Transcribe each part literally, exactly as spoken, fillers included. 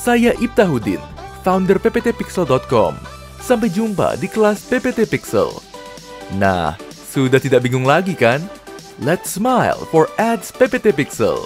Saya Iftahudin, founder p p t pixel dot com. Sampai jumpa di kelas P P T Pixel. Nah, sudah tidak bingung lagi kan? Let's smile for ads P P T Pixel.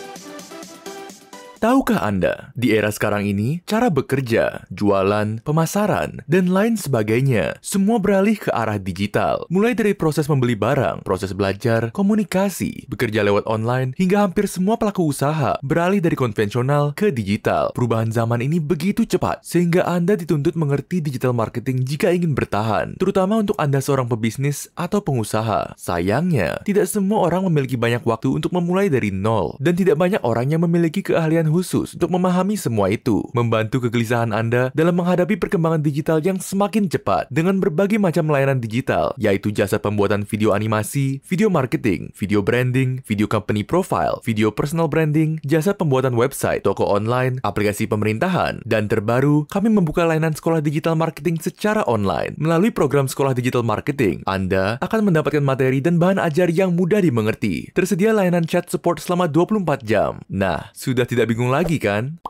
Tahukah Anda, di era sekarang ini, cara bekerja, jualan, pemasaran, dan lain sebagainya, semua beralih ke arah digital. Mulai dari proses membeli barang, proses belajar, komunikasi, bekerja lewat online, hingga hampir semua pelaku usaha beralih dari konvensional ke digital. Perubahan zaman ini begitu cepat, sehingga Anda dituntut mengerti digital marketing jika ingin bertahan, terutama untuk Anda seorang pebisnis atau pengusaha. Sayangnya, tidak semua orang memiliki banyak waktu untuk memulai dari nol, dan tidak banyak orang yang memiliki keahlian khusus untuk memahami semua itu, membantu kegelisahan Anda dalam menghadapi perkembangan digital yang semakin cepat dengan berbagai macam layanan digital, yaitu jasa pembuatan video animasi, video marketing, video branding, video company profile, video personal branding, jasa pembuatan website, toko online, aplikasi pemerintahan, dan terbaru, kami membuka layanan sekolah digital marketing secara online. Melalui program sekolah digital marketing, Anda akan mendapatkan materi dan bahan ajar yang mudah dimengerti. Tersedia layanan chat support selama dua puluh empat jam. Nah, sudah tidak bingung lagi kan?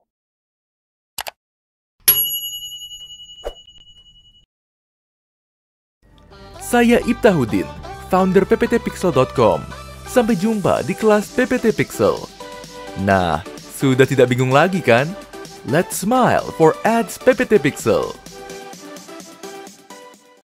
Saya Iftahudin, founder p p t pixel dot com. Sampai jumpa di kelas P P T Pixel. Nah, sudah tidak bingung lagi kan? Let's smile for ads P P T Pixel.